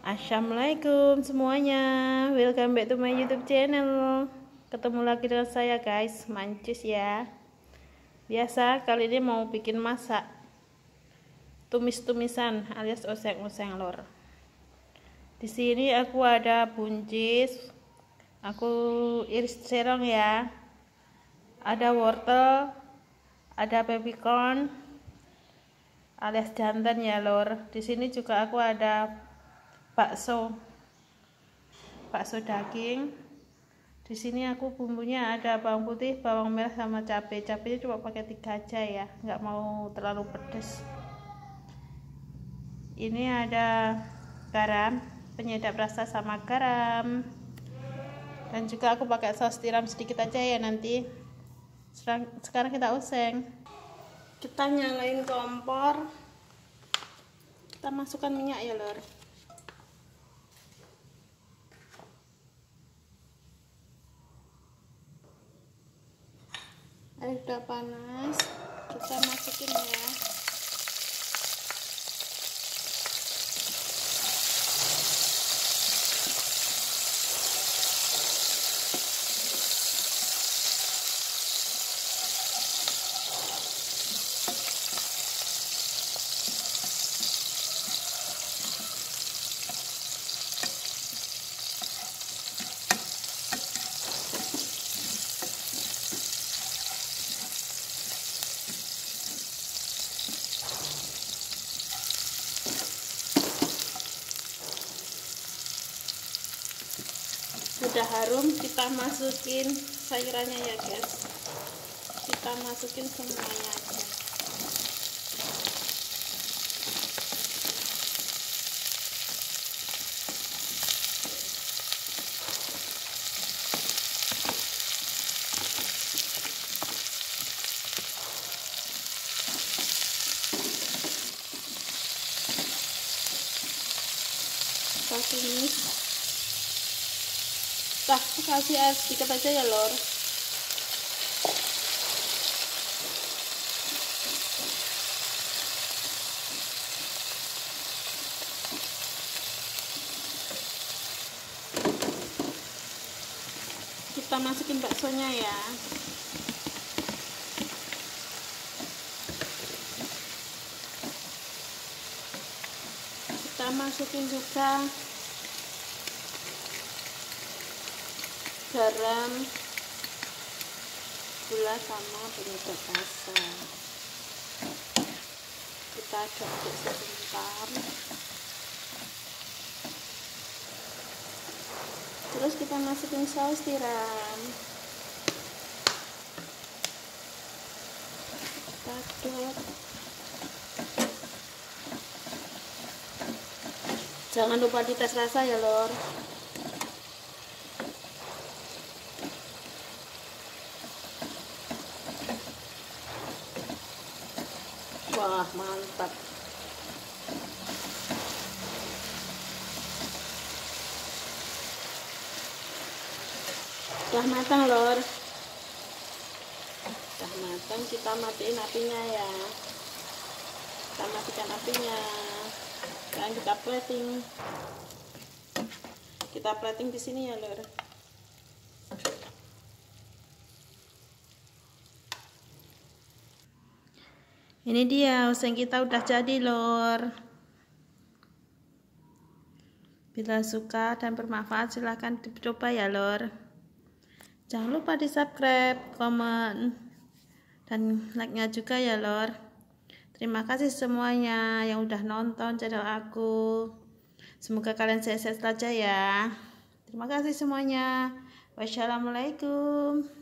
Assalamualaikum semuanya, welcome back to my YouTube channel. Ketemu lagi dengan saya guys, Mancus ya. Biasa kali ini mau bikin masak tumis-tumisan alias oseng-oseng lor. Di sini aku ada buncis, aku iris serong ya. Ada wortel, ada baby corn alias jantan ya lor. Di sini juga aku ada bakso daging. Di sini aku bumbunya ada bawang putih, bawang merah sama cabai. Cabainya cuma pakai 3 aja ya, nggak mau terlalu pedas. Ini ada garam, penyedap rasa sama garam. Dan juga aku pakai saus tiram sedikit aja ya nanti. Sekarang kita oseng. Kita nyalain kompor. Kita masukkan minyak ya lor. Air udah panas, kita masukin ya. Sudah harum, kita masukin sayurannya ya guys. Kita masukin semuanya aja. Kita tumis. Kasih air sedikit aja ya lor. Kita masukin baksonya ya. Kita masukin juga garam, gula sama penyedap rasa. Kita aduk sebentar. Terus kita masukin saus tiram. Kita aduk. Jangan lupa dites rasa ya lor. Wah, mantap. Udah matang lor. Udah matang, kita matiin apinya ya. Kita matikan apinya. Sekarang kita plating. Kita plating di sini ya lor. Ini dia oseng kita udah jadi lor. Bila suka dan bermanfaat silahkan dicoba ya lor. Jangan lupa di subscribe, komen, dan like-nya juga ya lor. Terima kasih semuanya yang udah nonton channel aku. Semoga kalian sehat-sehat saja ya. Terima kasih semuanya. Wassalamualaikum.